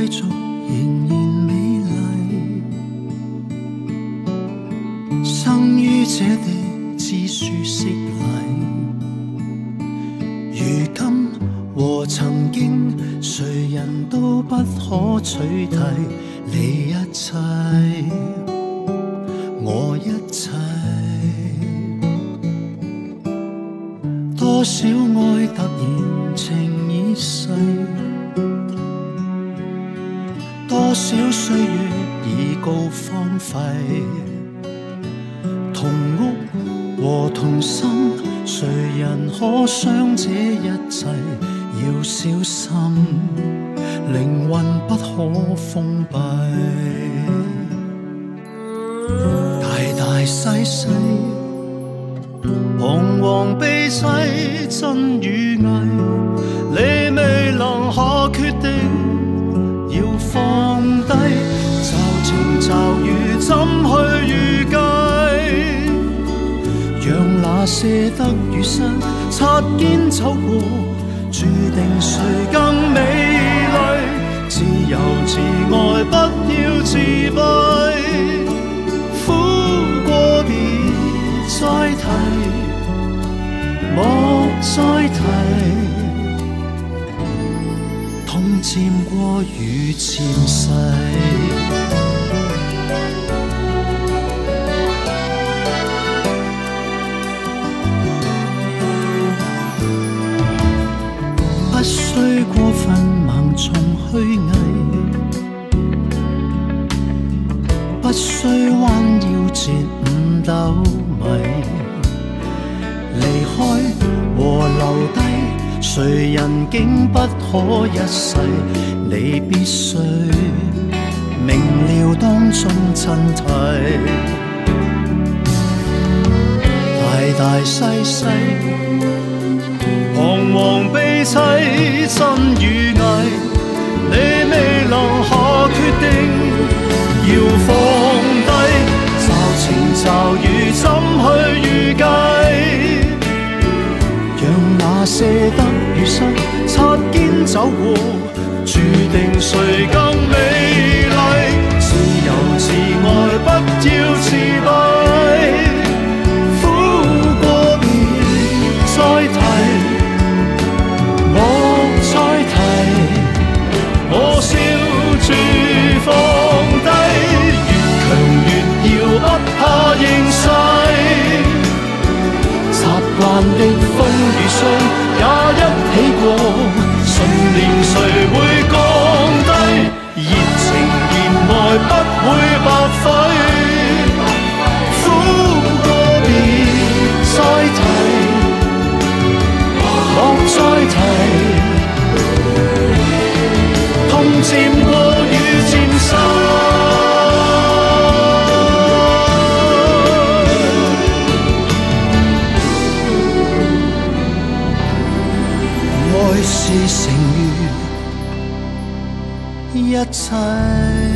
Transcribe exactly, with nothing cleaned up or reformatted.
續仍然美麗，生於這地知書識禮。如今和曾經，誰人都不可取替，你一切，我一切。多少愛突然情已逝，多少歲月已告荒廢。同屋和同心，誰人可想這一切？要小心，靈魂不可封閉。大大細細，彷徨悲凄，真與偽，你未能下決定，要放低。驟晴驟雨怎去預計？讓那些得與失擦肩走過，注定誰更美麗。自由自愛，不要自閉。苦過別再提，莫再提。痛漸過與漸逝。不需過分盲從虛偽，不需彎腰折五斗米。離開和留低，誰人竟不可一世？你必須明了當中真諦。大大細細，彷徨悲凄，真與偽，你未能下決定，要放低。驟晴驟雨怎去預計？讓那些得與失擦肩走過，注定誰更美麗。自由自愛，不要自閉。苦過別再提，莫再提。我笑住放低，越強越要不怕形勢。習慣的風雨霜也一起過，信念誰會降低？熱情熱愛不會白費。苦過別再提，莫再提。痛漸過與漸逝。愛是成於一切。